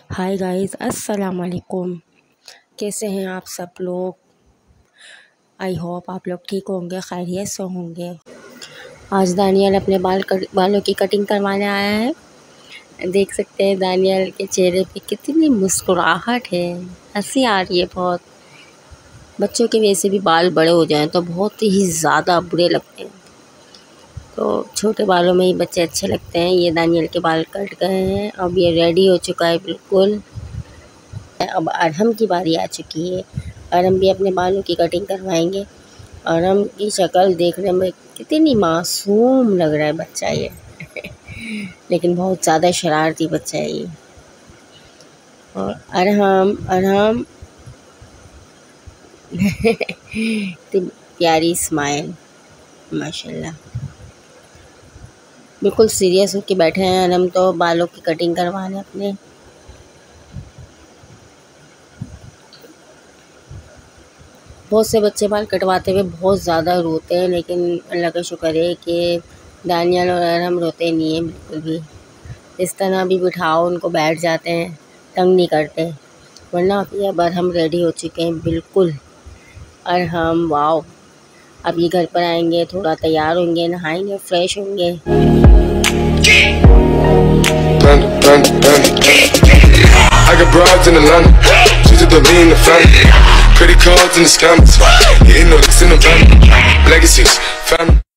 Hi guys, अस्सलाम वालेकुम। कैसे हैं आप सब लोग? आई होप आप लोग ठीक होंगे, खैरियत से होंगे। आज दानियल अपने बालों की कटिंग करवाने आया है। देख सकते हैं दानियल के चेहरे पे कितनी मुस्कुराहट है, हंसी आ रही है बहुत। बच्चों के वैसे भी बाल बड़े हो जाएं तो बहुत ही ज़्यादा बुरे लगते हैं, तो छोटे बालों में ही बच्चे अच्छे लगते हैं। ये दानियल के बाल कट गए हैं, अब ये रेडी हो चुका है बिल्कुल। अब अरहम की बारी आ चुकी है। अरहम भी अपने बालों की कटिंग करवाएंगे। अरहम की शक्ल देखने में कितनी मासूम लग रहा है बच्चा ये लेकिन बहुत ज़्यादा शरारती बच्चा है ये। और अरहम प्यारी स्माइल, माशाल्लाह। बिल्कुल सीरियस होके बैठे हैं अरहम तो बालों की कटिंग करवाने अपने। बहुत से बच्चे बाल कटवाते हुए बहुत ज़्यादा रोते हैं, लेकिन अल्लाह का शुक्र है कि दानियल और अरहम रोते नहीं हैं बिल्कुल भी। इस तरह भी बिठाओ उनको बैठ जाते हैं, तंग नहीं करते। वरना अब अरहम रेडी हो चुके हैं बिल्कुल। अरहम वाओ, अब ये घर पर आएंगे, थोड़ा तैयार होंगे, नहाएंगे, फ्रेश होंगे। I got broads in Atlanta, she's just the lean, the family, credit cards and the scammers, hitting the licks in the van, legacies, family.